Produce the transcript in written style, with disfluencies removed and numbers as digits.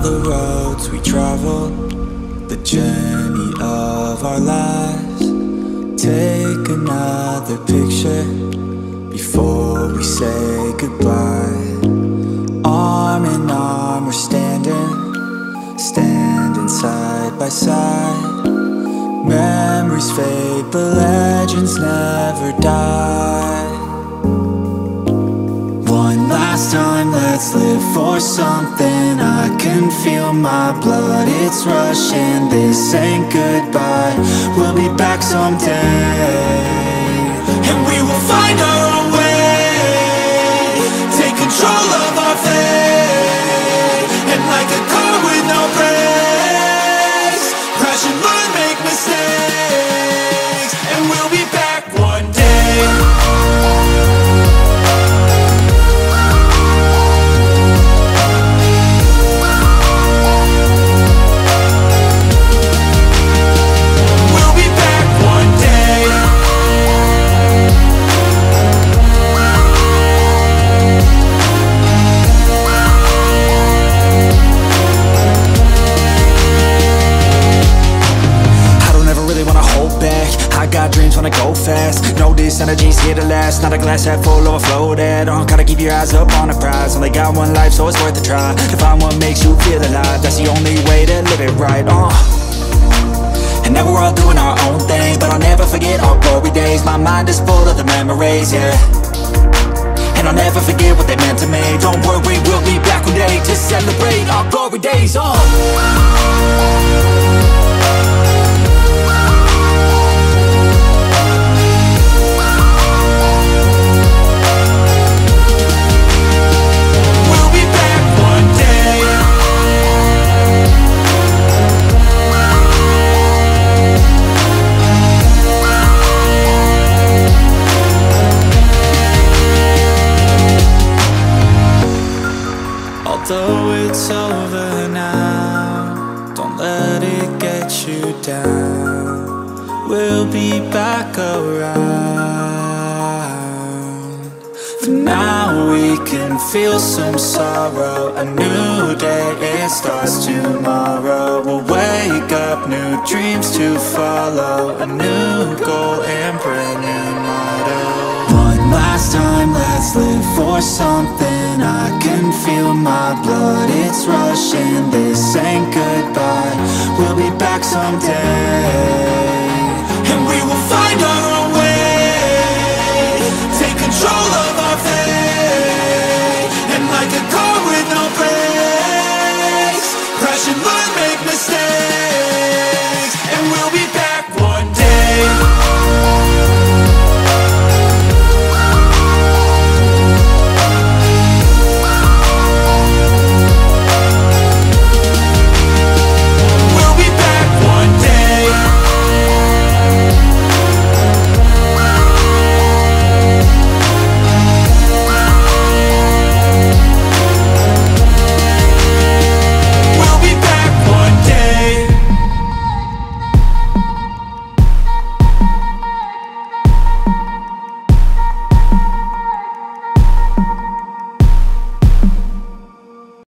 the roads we traveled, the journey of our lives. Take another picture before we say goodbye. Arm in arm we're standing side by side. Memories fade but legends never die. One last time, let's live for something. I can feel my blood, it's rushing. This ain't goodbye, we'll be back someday. And we will find our own way, take control of our fate. And like a car with no brakes, crash and learn, make mistakes. And we'll be back one day. I got dreams, wanna go fast. Know this energy's here to last. Not a glass half full, overflow that. Gotta keep your eyes up on the prize. Only got one life, so it's worth a try. To find what makes you feel alive, that's the only way to live it right. And now we're all doing our own thing, but I'll never forget our glory days. My mind is full of the memories, yeah. And I'll never forget what they meant to me. Don't worry, we'll be back one day to celebrate our glory days. Although it's over now, don't let it get you down. We'll be back around. For now we can feel some sorrow. A new day, it starts tomorrow. We'll wake up, new dreams to follow. A new goal and brand new motto. One last time, let's live for something. I can feel my blood, it's rushing. This ain't goodbye, we'll be back someday.